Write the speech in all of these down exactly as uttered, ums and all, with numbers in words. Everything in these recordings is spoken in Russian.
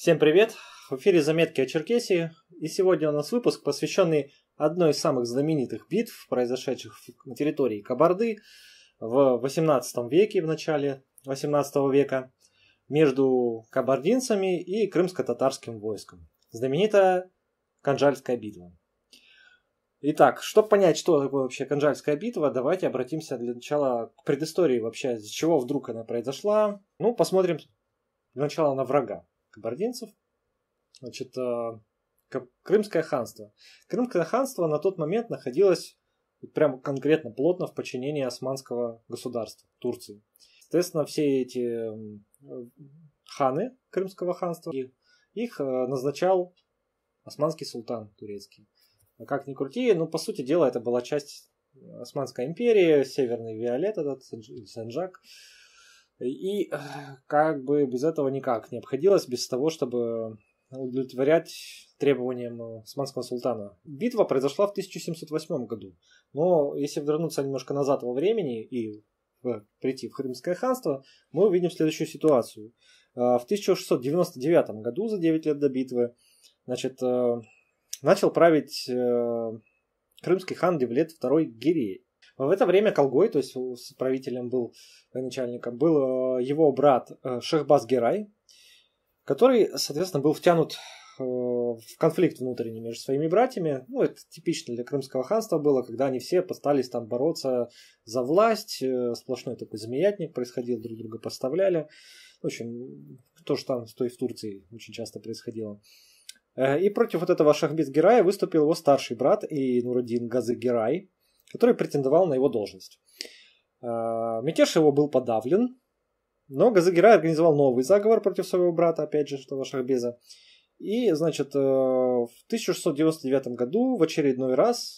Всем привет! В эфире заметки о Черкесии, и сегодня у нас выпуск, посвященный одной из самых знаменитых битв, произошедших на территории Кабарды в восемнадцатом веке, в начале восемнадцатого века, между кабардинцами и крымско-татарским войском. Знаменитая Канжальская битва. Итак, чтобы понять, что такое вообще Канжальская битва, давайте обратимся для начала к предыстории вообще, с чего вдруг она произошла. Ну, посмотрим для начала на врага кабардинцев. Значит, Крымское ханство. Крымское ханство на тот момент находилось прямо конкретно плотно в подчинении османского государства, Турции. Соответственно, все эти ханы Крымского ханства, их назначал османский султан турецкий. Как ни крути, но по сути дела это была часть Османской империи, Северный Виолет, этот Санджак. И как бы без этого никак не обходилось, без того, чтобы удовлетворять требованиям османского султана. Битва произошла в тысяча семьсот восьмом году. Но если вернуться немножко назад во времени и прийти в Крымское ханство, мы увидим следующую ситуацию. В тысяча шестьсот девяносто девятом году, за девять лет до битвы, значит, начал править крымский хан Девлет второй Гирей. В это время Колгой, то есть правителем был, начальником, был его брат Шехбаз-Гирай, который, соответственно, был втянут в конфликт внутренний между своими братьями. Ну, это типично для Крымского ханства было, когда они все пытались там бороться за власть. Сплошной такой змеятник происходил, друг друга поставляли. В общем, то, что там что и в Турции очень часто происходило. И против вот этого Шахбез-Гирая выступил его старший брат Нураддин Газы-Гирай, который претендовал на его должность. Мятеж его был подавлен, но Газы-Гирай организовал новый заговор против своего брата, опять же, этого Шахбеза. И, значит, в тысяча шестьсот девяносто девятом году в очередной раз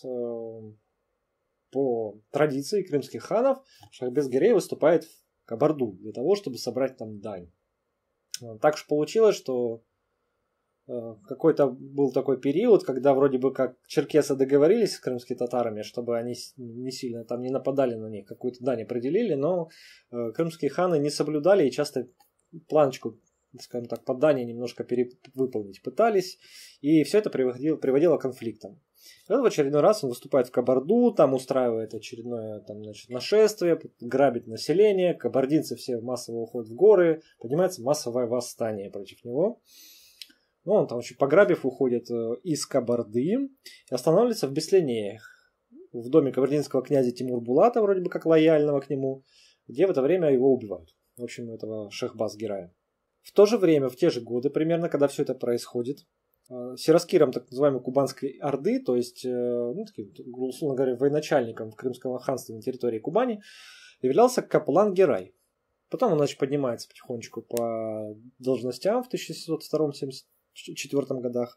по традиции крымских ханов Шахбез-Гирей выступает в Кабарду для того, чтобы собрать там дань. Так уж получилось, что какой-то был такой период, когда вроде бы как черкесы договорились с крымскими татарами, чтобы они не сильно там не нападали на них, какую-то дань определили, но э, крымские ханы не соблюдали и часто планочку, скажем так, поддания немножко перевыполнить пытались, и все это приводило, приводило к конфликтам. И вот в очередной раз он выступает в Кабарду, там устраивает очередное там, значит, нашествие, грабит население, кабардинцы все массово уходят в горы, поднимается массовое восстание против него. Ну, он там очень пограбив уходит из Кабарды и останавливается в Беслинеях, в доме кабардинского князя Тимур-Булата, вроде бы как лояльного к нему, где в это время его убивают. В общем, этого Шехбаз-Гирая. В то же время, в те же годы примерно, когда все это происходит, сираскиром так называемой Кубанской Орды, то есть, ну, таким, условно говоря, военачальником Крымского ханства на территории Кубани, являлся Капылан-Гирай. Потом он, значит, поднимается потихонечку по должностям в тысяча семьсот втором — семьдесят четвёртом годах.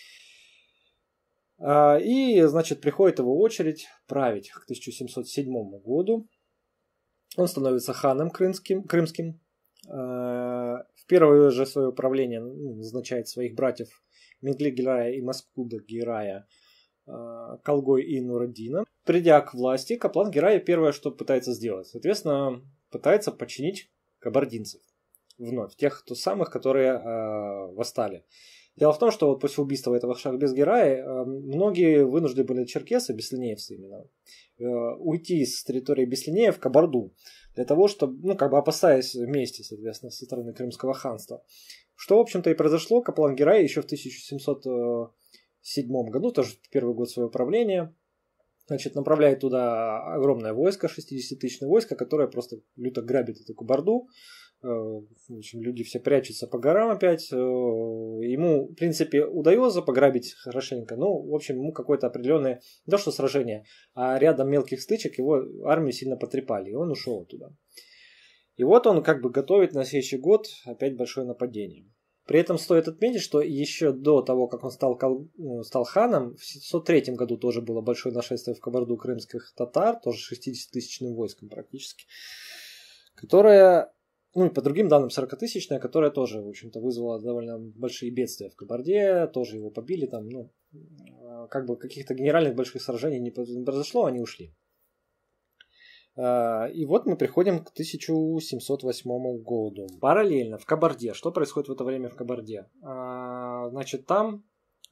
И, значит, приходит его очередь править к тысяча семьсот седьмому году. Он становится ханом крымским. крымским. В первое же свое правление назначает своих братьев Менгли-Гирая и Маскуда-Гирая Колгой и Нураддина. Придя к власти, Капылан-Гирай первое, что пытается сделать, соответственно, пытается подчинить кабардинцев. Вновь, тех кто самых, которые э, восстали. Дело в том, что вот после убийства этого Шахбез-Гирая э, многие вынуждены были черкесы, беслинеевцы именно, э, уйти с территории Беслинеев в Кабарду, для того, чтобы, ну, как бы опасаясь вместе, соответственно, со стороны Крымского ханства. Что, в общем-то, и произошло. Капылан-Гирай еще в тысяча семьсот седьмом году, тоже первый год своего правления, значит, направляет туда огромное войско, шестидесятитысячное войско, которое просто люто грабит эту Кабарду. В общем, люди все прячутся по горам опять. Ему, в принципе, удается пограбить хорошенько. Ну, в общем, ему какое-то определенное, не то что сражение, а рядом мелких стычек его армию сильно потрепали, и он ушел оттуда. И вот он как бы готовит на следующий год опять большое нападение. При этом стоит отметить, что еще до того, как он стал, стал ханом, в семьсот третьем году тоже было большое нашествие в Кабарду крымских татар, тоже шестидесятитысячным войском практически, которое, ну и по другим данным сорокатысячная, которая тоже, в общем-то, вызвала довольно большие бедствия в Кабарде, тоже его побили там, ну, как бы каких-то генеральных больших сражений не произошло, они ушли. И вот мы приходим к тысяча семьсот восьмому году. Параллельно в Кабарде. Что происходит в это время в Кабарде? Значит, там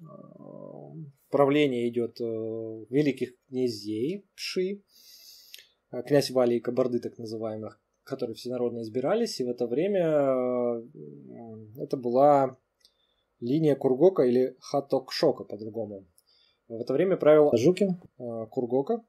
правление идет великих князей Пши, князь Вали и Кабарды, так называемых, которые всенародно избирались. И в это время это была линия Кургока или Хатокшока по-другому. В это время правил Жукин Кургока.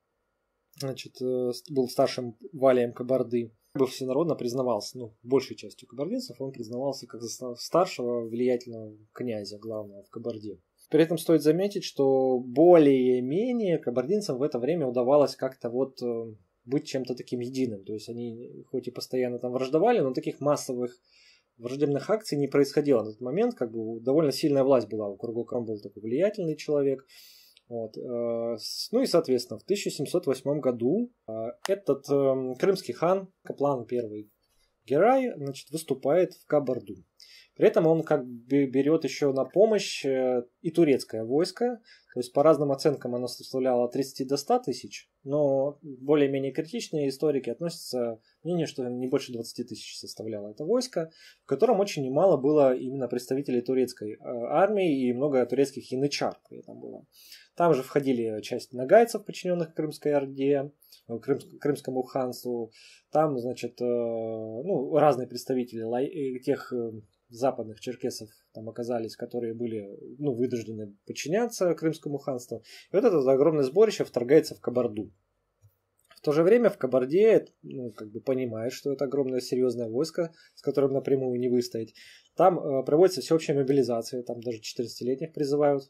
Значит, был старшим валием Кабарды, был всенародно признавался, ну, большей частью кабардинцев, он признавался как старшего влиятельного князя, главного в Кабарде. При этом стоит заметить, что более-менее кабардинцам в это время удавалось как-то вот быть чем-то таким единым. То есть они хоть и постоянно там враждовали, но таких массовых враждебных акций не происходило на тот момент. Как бы довольно сильная власть была у Кургока, он был такой влиятельный человек. Вот. Ну и, соответственно, в тысяча семьсот восьмом году этот крымский хан, Каплан I Герай, значит, выступает в Кабарду. При этом он как бы берет еще на помощь и турецкое войско. То есть по разным оценкам оно составляло от тридцати до ста тысяч, но более-менее критичные историки относятся к мнению, что не больше двадцати тысяч составляло это войско, в котором очень немало было именно представителей турецкой армии и много турецких янычар при этом было. Там же входили часть нагайцев, подчиненных Крымской Орде, Крым, Крымскому ханству. Там, значит, ну, разные представители тех западных черкесов там оказались, которые были, ну, вынуждены подчиняться Крымскому ханству. И вот это огромное сборище вторгается в Кабарду. В то же время в Кабарде, ну, как бы понимают, что это огромное серьезное войско, с которым напрямую не выстоять. Там э, проводится всеобщая мобилизация, там даже четырнадцатилетних призывают.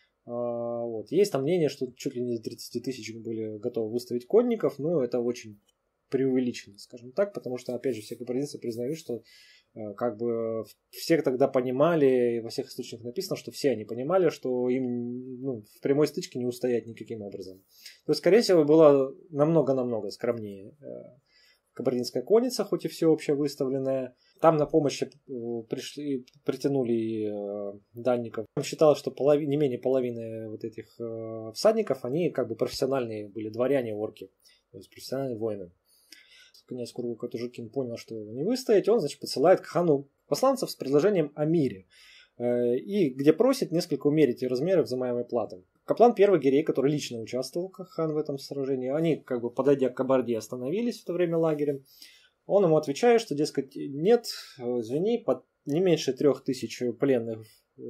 А, вот. Есть там мнение, что чуть ли не до тридцати тысяч были готовы выставить конников, но это очень преувеличено, скажем так, потому что, опять же, все кабардинцы признают, что как бы все тогда понимали, во всех источниках написано, что все они понимали, что им, ну, в прямой стычке не устоять никаким образом. То есть, скорее всего, было намного-намного скромнее кабардинская конница, хоть и всеобщая выставленная. Там на помощь пришли, притянули данников. Считалось, что полови, не менее половины вот этих всадников, они как бы профессиональные были дворяне-орки, то есть профессиональные воины. Князь Кургока-Тужукин понял, что не выстоять, он, значит, посылает к хану посланцев с предложением о мире, и где просит несколько умерить размеры взимаемой платы. Каплан I Гирей, который лично участвовал, как хан в этом сражении, они, как бы подойдя к Кабарде, остановились в то время лагерем. Он ему отвечает, что, дескать, нет, извини, под не меньше трех тысяч пленных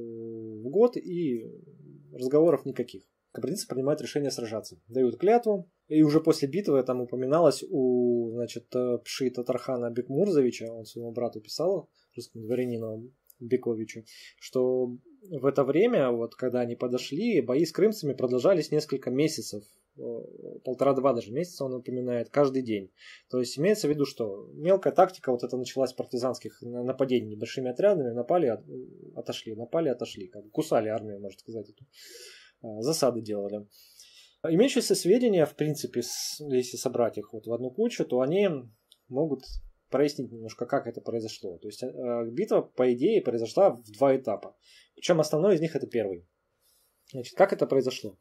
в год и разговоров никаких. Кабардинцы принимают решение сражаться, дают клятву. И уже после битвы там упоминалось у, значит, Пши Татархана Бекмурзовича, он своему брату писал, русскому дворянину Бековичу, что в это время, вот когда они подошли, бои с крымцами продолжались несколько месяцев, полтора-два даже месяца он упоминает, каждый день. То есть имеется в виду, что мелкая тактика вот это началась с партизанских нападений небольшими отрядами, напали, отошли, напали, отошли, как бы кусали армию, можно сказать, эту. Засады делали. Имеющиеся сведения, в принципе, если собрать их вот в одну кучу, то они могут прояснить немножко, как это произошло. То есть битва, по идее, произошла в два этапа. Причем основной из них это первый. Значит, как это произошло?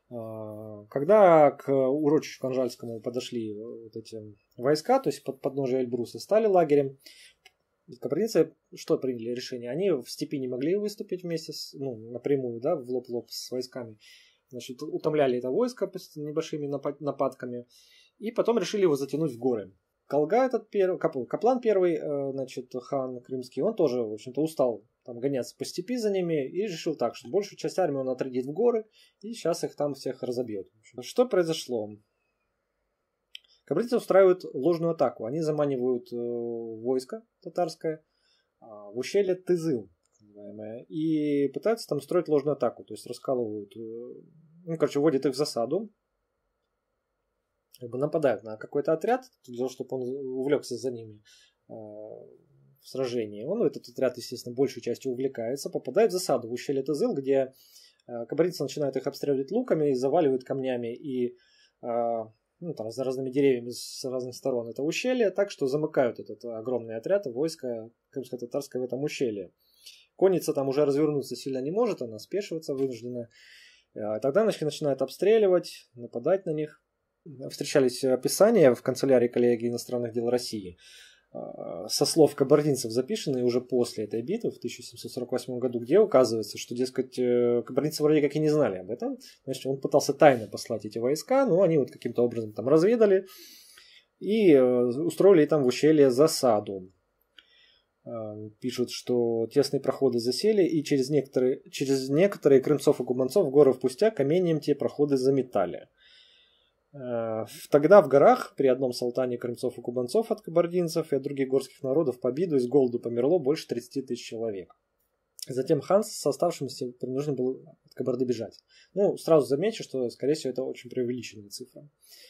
Когда к урочищу Канжальскому подошли вот эти войска, то есть под подножие Эльбруса, стали лагерем, кабардинцы что приняли решение? Они в степи не могли выступить вместе, с, ну, напрямую, да, в лоб-лоб с войсками. Значит, утомляли это войско небольшими нападками. И потом решили его затянуть в горы. Колга этот первый, Каплан первый, значит, хан крымский, он тоже, в общем-то, устал там гоняться по степи за ними и решил так, что большую часть армии он отрядит в горы и сейчас их там всех разобьет. Что произошло? Кабардинцы устраивают ложную атаку. Они заманивают э, войско татарское э, в ущелье Тызыл, и пытаются там строить ложную атаку. То есть раскалывают, э, ну, короче, вводят их в засаду, как бы нападают на какой-то отряд, для того, чтобы он увлекся за ними э, в сражении. Он, этот отряд, естественно, большей частью увлекается, попадает в засаду в ущелье Тызыл, где э, кабардинцы начинают их обстреливать луками, заваливают камнями и э, ну, там, с разными деревьями с разных сторон это ущелье, так что замыкают этот огромный отряд войска крымско-татарское в этом ущелье. Конница там уже развернуться сильно не может, она спешиваться вынуждена. Тогда начинают обстреливать, нападать на них. встречались описания в канцелярии коллегии иностранных дел России со слов кабардинцев, записанные уже после этой битвы в тысяча семьсот сорок восьмом году, где указывается, что, дескать, кабардинцы вроде как и не знали об этом. Значит, он пытался тайно послать эти войска, но они вот каким-то образом там разведали и устроили там в ущелье засаду. Пишут, что тесные проходы засели, и через некоторые, через некоторые крымцов и кубанцов горы впустя каменьем те проходы заметали. Тогда в горах при одном салтане крымцов и кубанцов от кабардинцев и от других горских народов по обиду и с голоду померло больше тридцати тысяч человек. Затем хан с оставшимся принужден был от Кабарды бежать. Ну, сразу замечу, что, скорее всего, это очень преувеличенная цифра.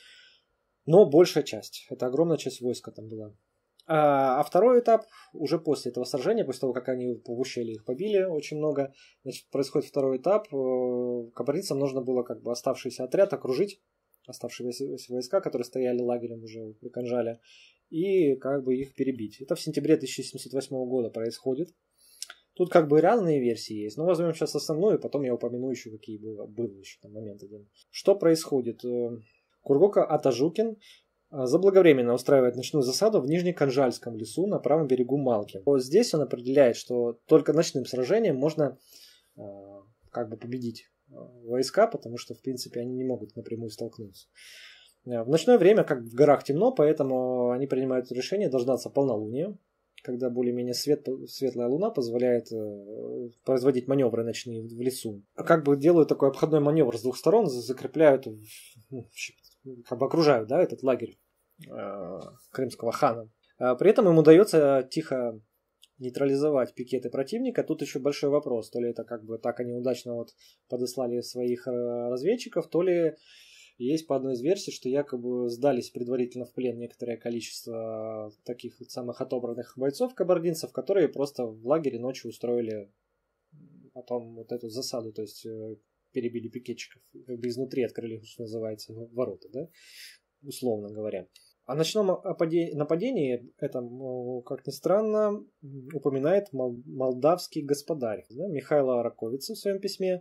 Но большая часть, это огромная часть войска там была. А, а второй этап, уже после этого сражения, после того, как они в ущелье их побили очень много, значит, происходит второй этап. Кабардинцам нужно было как бы оставшийся отряд окружить, оставшиеся войска, которые стояли лагерем уже при Канжале, и как бы их перебить. Это в сентябре тысяча семьсот восьмого года происходит. Тут как бы разные версии есть, но возьмем сейчас основную, и потом я упомяну еще, какие было, был еще там момент один. Что происходит? Кургока Атажукин заблаговременно устраивает ночную засаду в Нижнеканжальском лесу на правом берегу Малки. Вот здесь он определяет, что только ночным сражением можно как бы победить войска, потому что, в принципе, они не могут напрямую столкнуться. В ночное время, как в горах темно, поэтому они принимают решение дождаться полнолуния, когда более-менее свет, светлая луна позволяет э, производить маневры ночные в лесу. Как бы делают такой обходной маневр с двух сторон, закрепляют, ну, как бы окружают, да, этот лагерь э, крымского хана. А при этом им удается тихо нейтрализовать пикеты противника. Тут еще большой вопрос, то ли это как бы так они удачно вот подослали своих разведчиков, то ли есть по одной из версий, что якобы сдались предварительно в плен некоторое количество таких вот самых отобранных бойцов кабардинцев, которые просто в лагере ночью устроили потом вот эту засаду, то есть перебили пикетчиков, как бы изнутри открыли, что называется, ворота, да, условно говоря. О ночном нападении, это, как ни странно, упоминает молдавский господарь, да, Михайло Раковица в своем письме,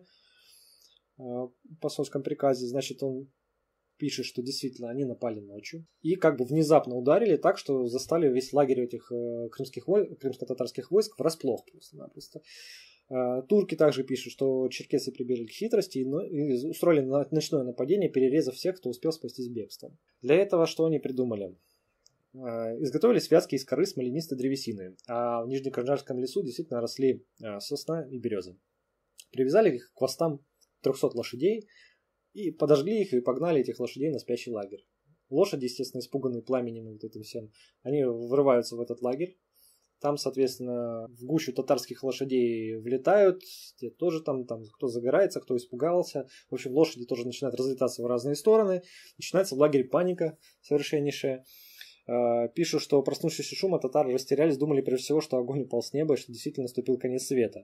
в посольском приказе. Значит, он пишет, что действительно они напали ночью и как бы внезапно ударили так, что застали весь лагерь этих крымских, крымско-татарских войск врасплох просто-напросто. Турки также пишут, что черкесы прибегли к хитрости и устроили ночное нападение, перерезав всех, кто успел спастись бегством. Для этого что они придумали? Изготовили связки из коры смоленистой древесины, а в Нижнеканжальском лесу действительно росли сосна и береза. Привязали их к хвостам трехсот лошадей и подожгли их и погнали этих лошадей на спящий лагерь. Лошади, естественно, испуганные пламенем и вот этим всем, они врываются в этот лагерь. Там, соответственно, в гущу татарских лошадей влетают, те тоже там, там кто загорается, кто испугался. В общем, лошади тоже начинают разлетаться в разные стороны. Начинается в лагере паника совершеннейшая. Пишут, что проснувшись от шума, татары растерялись, думали прежде всего, что огонь упал с неба и что действительно наступил конец света.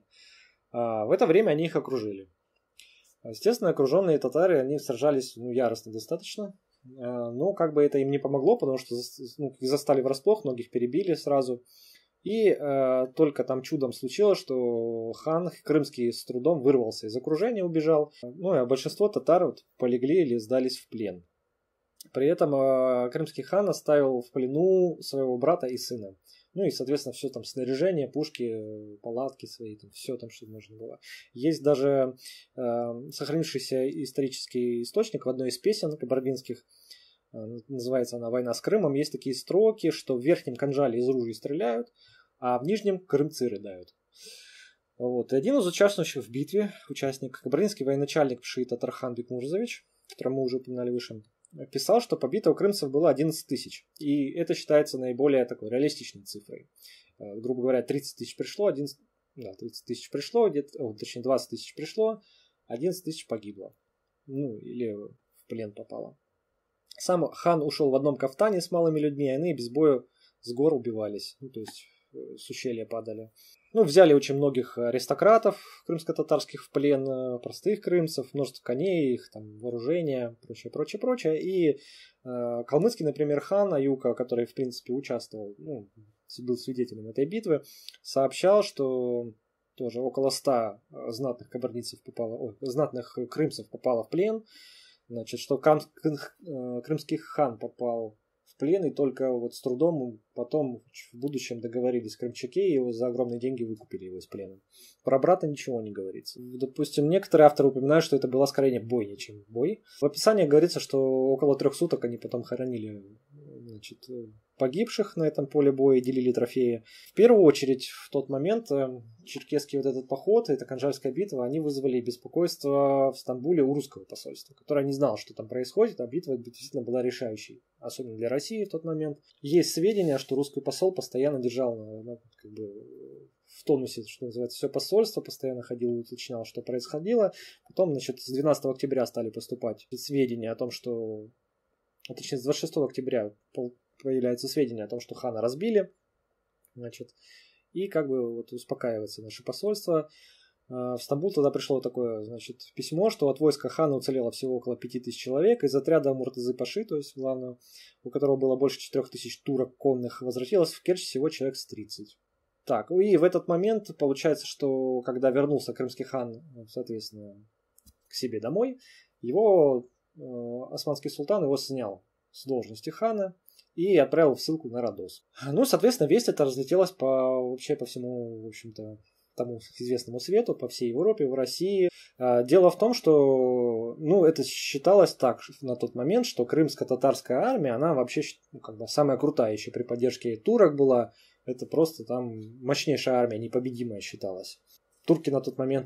В это время они их окружили. Естественно, окруженные татары, они сражались, ну, яростно достаточно. Но как бы это им не помогло, потому что, ну, их застали врасплох, многих перебили сразу. И э, только там чудом случилось, что хан крымский с трудом вырвался из окружения, убежал. Ну, а большинство татар вот полегли или сдались в плен. При этом э, крымский хан оставил в плену своего брата и сына. Ну и, соответственно, все там снаряжение, пушки, палатки свои, там, все там, что нужно было. Есть даже э, сохранившийся исторический источник в одной из песен кабардинских. Называется она «Война с Крымом». Есть такие строки, что в верхнем Канжале из ружей стреляют, а в нижнем крымцы рыдают. Вот. И один из участвующих в битве, участник, кабардинский военачальник Пши Татархан Бекмурзович, которого мы уже упоминали выше, писал, что побито у крымцев было одиннадцать тысяч. И это считается наиболее такой реалистичной цифрой. Грубо говоря, тридцать тысяч пришло, одиннадцать, да, тридцать тысяч пришло, о, точнее двадцать тысяч пришло, одиннадцать тысяч погибло. Ну, или в плен попало. Сам хан ушел в одном кафтане с малыми людьми, а они без боя с гор убивались. Ну, то есть с ущелья падали. Ну, взяли очень многих аристократов крымско-татарских в плен, простых крымцев, множество коней, их там вооружение, прочее, прочее, прочее. И э, калмыцкий, например, хан Аюка, который, в принципе, участвовал, ну, был свидетелем этой битвы, сообщал, что тоже около ста знатных кабардинцев попало, ой, знатных крымцев попало в плен. Значит, что кам- э, крымский хан попал в плен, и только вот с трудом потом в будущем договорились крымчаки, и его за огромные деньги выкупили его из плена. Про брата ничего не говорится. Допустим, некоторые авторы упоминают, что это была скорее бойня, чем бой. В описании говорится, что около трех суток они потом хоронили, значит, погибших на этом поле боя, делили трофеи. В первую очередь, в тот момент черкесский вот этот поход, эта Канжальская битва, они вызвали беспокойство в Стамбуле у русского посольства, которое не знало, что там происходит, а битва действительно была решающей, особенно для России в тот момент. Есть сведения, что русский посол постоянно держал ну, как бы, в тонусе, что называется, все посольство, постоянно ходил и уточнял, что происходило. Потом, значит, с двенадцатого октября стали поступать сведения о том, что... А точнее, с двадцать шестого октября появляются сведения о том, что хана разбили. Значит, и как бы вот успокаивается наше посольство. В Стамбул тогда пришло такое, значит, письмо, что от войска хана уцелело всего около пяти тысяч человек. Из отряда Муртазы-Паши, то есть главного, у которого было больше четырех тысяч турок конных, возвратилось в Керчь всего человек с тридцать. Так, и в этот момент получается, что когда вернулся крымский хан, соответственно, к себе домой, его э, османский султан его снял с должности хана и отправил в ссылку на Родос. Ну, соответственно, весть эта разлетелась по, вообще по всему, в общем-то, тому известному свету, по всей Европе, в России. Дело в том, что, ну, это считалось так на тот момент, что крымско-татарская армия, она вообще, ну, как бы самая крутая еще при поддержке турок была. Это просто там мощнейшая армия, непобедимая считалась. Турки на тот момент,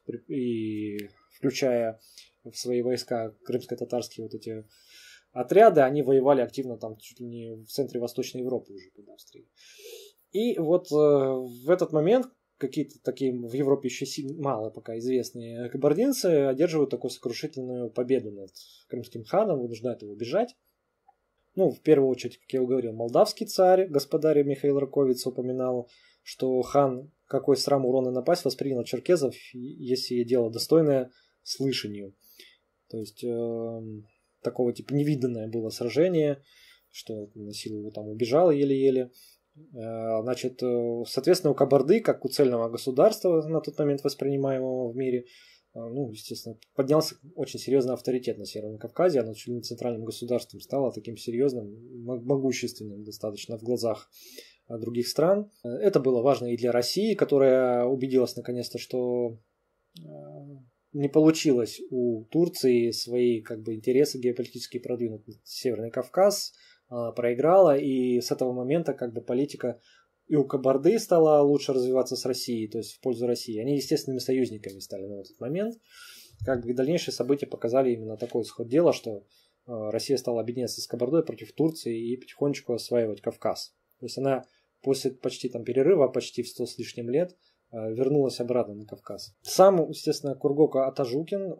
и включая в свои войска крымско-татарские вот эти отряды, они воевали активно там чуть ли не в центре Восточной Европы уже под Австрией. И вот э, в этот момент какие-то такие в Европе еще мало пока известные кабардинцы одерживают такую сокрушительную победу над крымским ханом, вынуждают его бежать. Ну, в первую очередь, как я уже говорил, молдавский царь, господарь Михаил Раковец, упоминал, что хан, какой срам урона напасть, воспринял черкезов, если дело достойное слышанию. То есть, э, такого типа невиданное было сражение, что на силу его там убежал еле-еле. Э, значит, э, соответственно, у Кабарды, как у цельного государства на тот момент воспринимаемого в мире, ну, естественно, поднялся очень серьезный авторитет на Северном Кавказе, оно чуть ли не центральным государством стало таким серьезным, могущественным достаточно в глазах других стран. Это было важно и для России, которая убедилась наконец-то, что не получилось у Турции свои как бы, интересы геополитические продвинуть Северный Кавказ, проиграла, и с этого момента как бы политика и у Кабарды стала лучше развиваться с Россией, то есть в пользу России. Они естественными союзниками стали на этот момент. Как бы дальнейшие события показали именно такой исход дела, что Россия стала объединяться с Кабардой против Турции и потихонечку осваивать Кавказ. То есть она после почти там перерыва, почти в сто с лишним лет, вернулась обратно на Кавказ. Сам, естественно, Кургока Атажукин,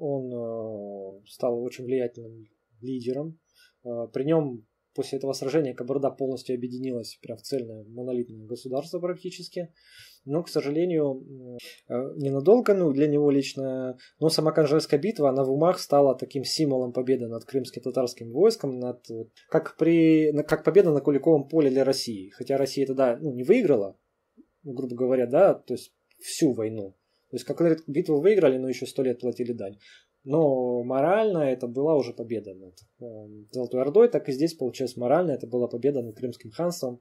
он стал очень влиятельным лидером. При нем после этого сражения Кабарда полностью объединилась прям в цельное монолитное государство практически. Но, к сожалению, ненадолго, ну, для него лично, но сама Канжальская битва, она в умах стала таким символом победы над крымско-татарским войском, над, как, при, как победа на Куликовом поле для России. Хотя Россия тогда ну, не выиграла, грубо говоря, да, то есть всю войну. То есть как битву выиграли, но еще сто лет платили дань. Но морально это была уже победа над Золотой Ордой, так и здесь получилось морально, это была победа над Крымским ханством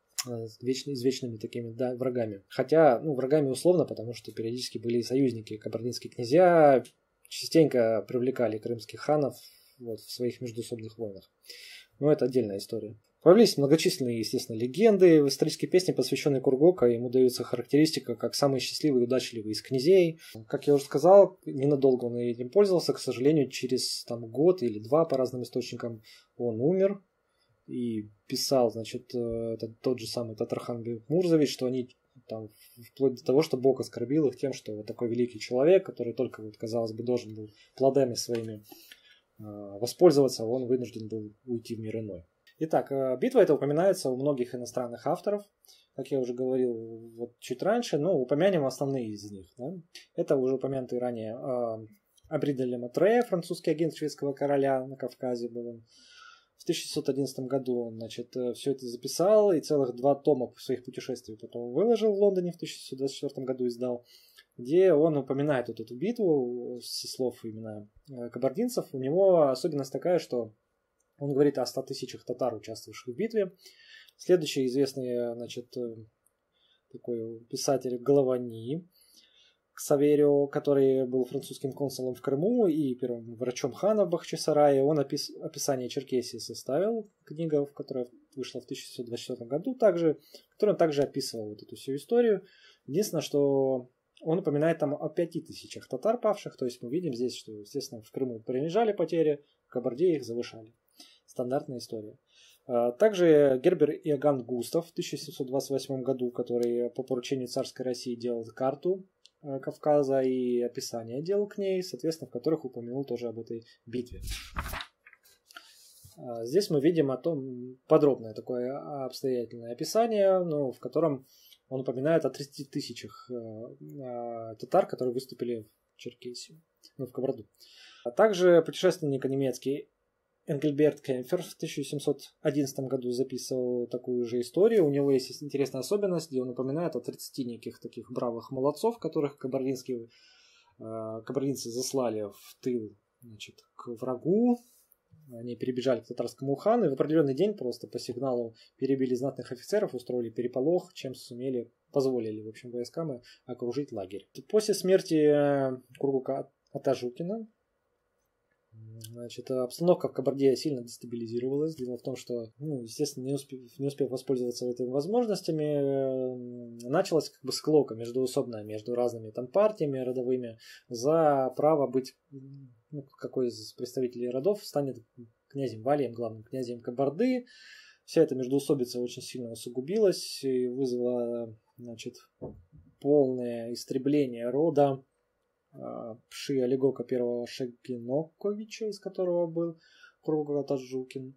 с вечными, с вечными такими да, врагами. Хотя, ну, врагами условно, потому что периодически были и союзники, кабардинские князья частенько привлекали крымских ханов вот, в своих междоусобных войнах. Но это отдельная история. Появились многочисленные, естественно, легенды. В исторической песне, посвященной Кургока, ему дается характеристика как самый счастливый и удачливый из князей. Как я уже сказал, ненадолго он этим пользовался. К сожалению, через там, год или два по разным источникам он умер. И писал, значит, этот, тот же самый Татархан Мурзович, что они там, вплоть до того, что Бог оскорбил их тем, что вот такой великий человек, который только, вот, казалось бы, должен был плодами своими э, воспользоваться, он вынужден был уйти в мир иной. Итак, битва эта упоминается у многих иностранных авторов, как я уже говорил вот чуть раньше, но упомянем основные из них. Да? Это уже упомянутый ранее э, Абри де Матре, французский агент шведского короля на Кавказе был он. В тысяча шестьсот одиннадцатом году он, значит, все это записал и целых два тома своих путешествий потом выложил в Лондоне, в тысяча шестьсот двадцать четвёртом году издал. где он упоминает вот эту битву со слов именно кабардинцев. У него особенность такая, что он говорит о ста тысячах татар, участвовавших в битве. Следующий известный, значит, такой писатель Головани Ксаверио, который был французским консулом в Крыму и первым врачом хана в Бахчисарае. Он опис... описание Черкесии составил, книга, которая вышла в тысяча девятьсот двадцать четвёртом году, также, в которой он также описывал вот эту всю историю. Единственное, что он упоминает там о пяти тысячах татар павших, то есть мы видим здесь, что, естественно, в Крыму принижали потери, в Кабарде их завышали. Стандартная история. Также Гербер Иоганн Густав в тысяча семьсот двадцать восьмом году, который по поручению царской России делал карту Кавказа и описание делал к ней, соответственно, в которых упомянул тоже об этой битве. Здесь мы видим о том подробное такое обстоятельное описание, ну, в котором он упоминает о тридцати тысячах татар, которые выступили в Черкесию, ну, в Кабарду. А также путешественник немецкий Энгельберт Кемпфер в тысяча семьсот одиннадцатом году записывал такую же историю. У него есть интересная особенность, где он упоминает о тридцати неких таких бравых молодцов, которых кабардинские, э, кабардинцы заслали в тыл, значит, к врагу. Они перебежали к татарскому хану и в определенный день просто по сигналу перебили знатных офицеров, устроили переполох, чем сумели, позволили, в общем, войскам окружить лагерь. После смерти Кургука Атажукина, значит, обстановка в Кабарде сильно дестабилизировалась. Дело в том, что, ну, естественно, не успев, не успев воспользоваться этими возможностями, началась как бы склока междуусобная между разными там партиями родовыми за право быть, ну, какой из представителей родов станет князем Валием, главным князем Кабарды. Вся эта междуусобица очень сильно усугубилась и вызвала, значит, полное истребление рода Пши Олегока первого Шагиноковича, из которого был Кургук Атажукин.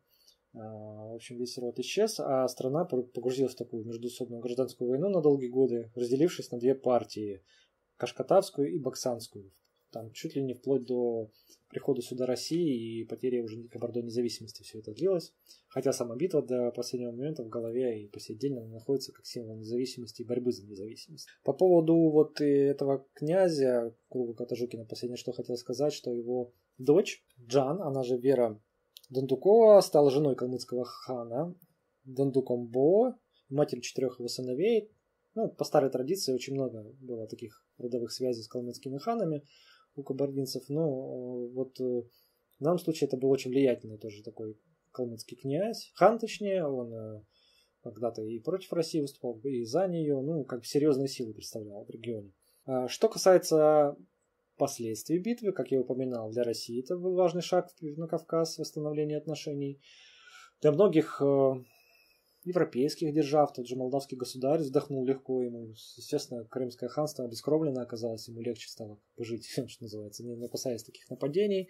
В общем, весь род исчез, а страна погрузилась в такую междуусобную гражданскую войну на долгие годы, разделившись на две партии – Кашкатавскую и Баксанскую. Там чуть ли не вплоть до прихода сюда России и потери уже Кабардой независимости все это длилось. Хотя сама битва до последнего момента в голове и по сей день она находится как символ независимости и борьбы за независимость. По поводу вот этого князя Кургука Атажукина, последнее, что хотел сказать, что его дочь Джан, она же Вера Дондукова, стала женой калмыцкого хана Дондукомбо, матерью четырех его сыновей. Ну, по старой традиции очень много было таких родовых связей с калмыцкими ханами у кабардинцев, но вот в данном случае это был очень влиятельный тоже такой калмыцкий князь, хан точнее, он когда-то и против России выступал, и за нее, ну, как бы серьезные силы представлял в регионе. Что касается последствий битвы, как я упоминал, для России это был важный шаг на Кавказ, восстановление отношений. Для многих европейских держав, тот же молдавский государь вздохнул легко, ему, естественно, Крымское ханство обескровлено оказалось, ему легче стало жить, что называется, не опасаясь таких нападений.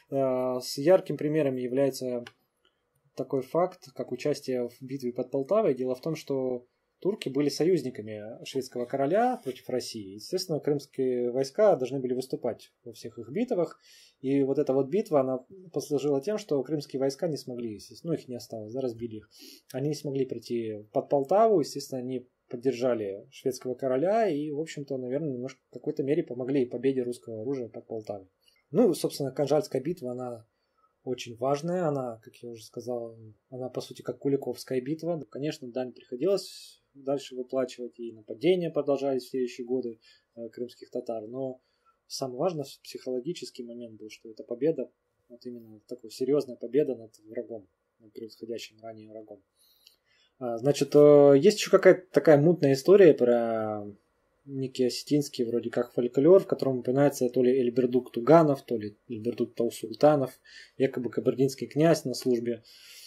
С ярким примером является такой факт, как участие в битве под Полтавой. Дело в том, что турки были союзниками шведского короля против России. Естественно, крымские войска должны были выступать во всех их битвах. И вот эта вот битва, она послужила тем, что крымские войска не смогли, естественно, ну их не осталось, да, разбили их. Они не смогли прийти под Полтаву, естественно, они поддержали шведского короля и, в общем-то, наверное, немножко в какой-то мере помогли победе русского оружия под Полтавой. Ну, собственно, Канжальская битва, она очень важная, она, как я уже сказал, она, по сути, как Куликовская битва. Конечно, дань приходилось дальше выплачивать, и нападения продолжались в следующие годы э, крымских татар, но самый важный психологический момент был, что это победа, вот именно такая серьезная победа над врагом, над превосходящим ранее врагом. А, значит, есть еще какая-то такая мутная история про некий осетинский вроде как фольклор, в котором упоминается то ли Эльбердук Туганов, то ли Эльбердук Таусултанов, якобы кабардинский князь на службе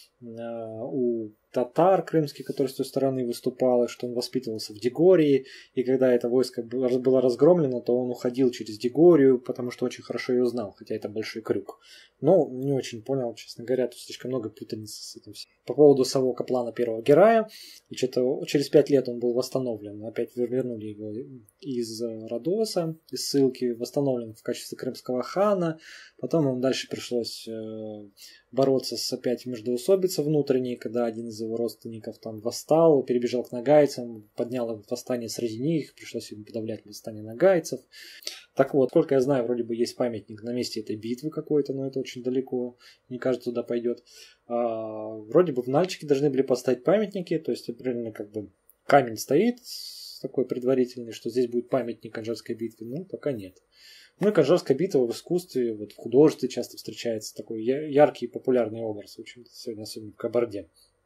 у татар крымских, которые с той стороны выступали, что он воспитывался в Дегории, и когда это войско было разгромлено, то он уходил через Дегорию, потому что очень хорошо ее знал, хотя это большой крюк. Но не очень понял, честно говоря, тут слишком много путаницы с этим всем. По поводу самого Каплана первого Герая, через пять лет он был восстановлен, опять вернули его из Родоса, из ссылки, восстановлен в качестве крымского хана, потом ему дальше пришлось бороться с опять междоусобицей внутренней, когда один из из его родственников там восстал, перебежал к нагайцам, поднял восстание среди них, пришлось ему подавлять восстание нагайцев. Так вот, сколько я знаю, вроде бы есть памятник на месте этой битвы какой-то, но это очень далеко, не кажется, туда пойдет. А, вроде бы в Нальчике должны были поставить памятники, то есть определенно как бы камень стоит такой предварительный, что здесь будет памятник Анжарской битве, но пока нет. Ну и Анжарская битва в искусстве, вот в художестве часто встречается такой яркий и популярный образ, в общем-то, сегодня особенно в Кабарде.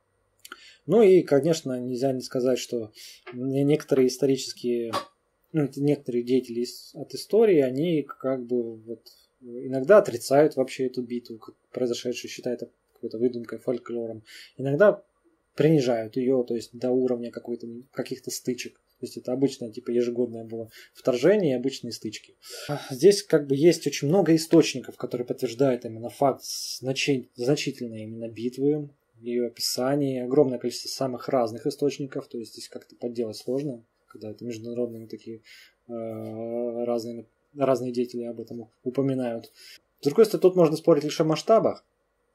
Ну и, конечно, нельзя не сказать, что некоторые исторические, ну, некоторые деятели от истории, они как бы вот иногда отрицают вообще эту битву, как произошедшую, считают это какой-то выдумкой, фольклором. Иногда принижают ее, то есть до уровня какой-то, каких-то стычек. То есть это обычное, типа, ежегодное было вторжение и обычные стычки. Здесь как бы есть очень много источников, которые подтверждают именно факт значи- значительной именно битвы, ее описание, огромное количество самых разных источников, то есть здесь как-то подделать сложно, когда это международные такие э, разные, разные деятели об этом упоминают. С другой стороны, тут можно спорить лишь о масштабах.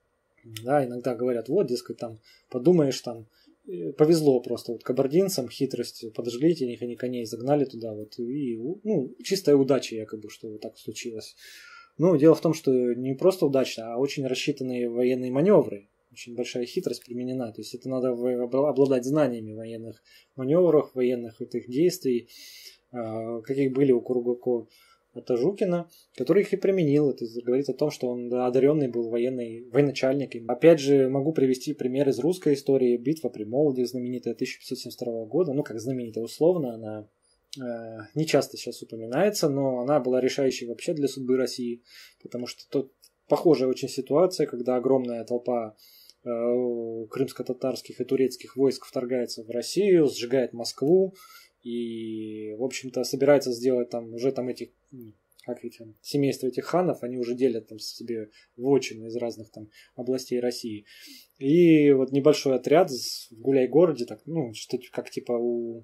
Да, иногда говорят, вот, дескать, там, подумаешь, там, повезло просто вот кабардинцам, хитростью подожгли них, они коней загнали туда, вот, и, ну, чистая удача якобы, что вот так случилось. Но дело в том, что не просто удача, а очень рассчитанные военные маневры. Очень большая хитрость применена. То есть это надо обладать знаниями военных маневров, военных этих действий, каких были у Кургако Тажукина, который их и применил. Это говорит о том, что он одаренный был военный военачальник. Опять же, могу привести пример из русской истории. Битва при Молоде, знаменитая тысяча пятьсот семьдесят второго года. Ну, как знаменитая условно, она э, не часто сейчас упоминается, но она была решающей вообще для судьбы России, потому что тут похожая очень ситуация, когда огромная толпа э, крымско-татарских и турецких войск вторгается в Россию, сжигает Москву, и, в общем-то, собирается сделать там уже там этих, как эти, семейства этих ханов, они уже делят там себе вотчины из разных там областей России. И вот небольшой отряд в Гуляй-городе, так, ну, что-то как типа у,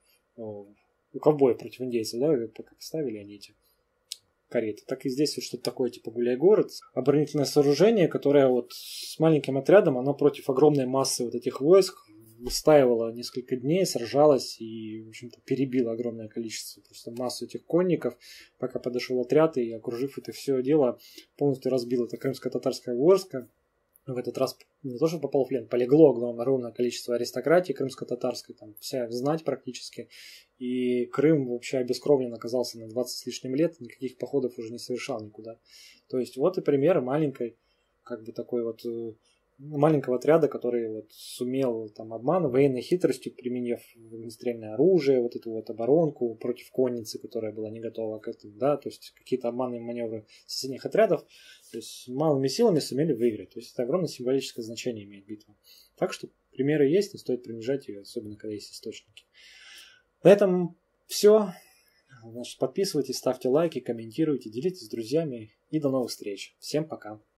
у ковбоев против индейцев, да, как ставили они эти кареты. Так и здесь вот что-то такое типа Гуляй-город. Оборонительное сооружение, которое вот с маленьким отрядом, оно против огромной массы вот этих войск выстаивала несколько дней, сражалась и, в общем-то, перебила огромное количество, просто массу этих конников, пока подошел отряд и, окружив это все дело, полностью разбил это крымско-татарское войско. В этот раз не то, что попал в плен, полегло огромное количество аристократии крымско-татарской, там вся знать практически, и Крым вообще обескровлен оказался на двадцать с лишним лет, никаких походов уже не совершал никуда. То есть вот и пример маленькой, как бы такой вот маленького отряда, который вот сумел там обман, военной хитростью, применив огнестрельное оружие, вот эту вот оборонку против конницы, которая была не готова к этому, да, то есть какие-то обманные маневры соседних отрядов, то есть малыми силами сумели выиграть. То есть это огромное символическое значение имеет битва. Так что примеры есть, не стоит принижать ее, особенно когда есть источники. На этом все. Значит, подписывайтесь, ставьте лайки, комментируйте, делитесь с друзьями и до новых встреч. Всем пока.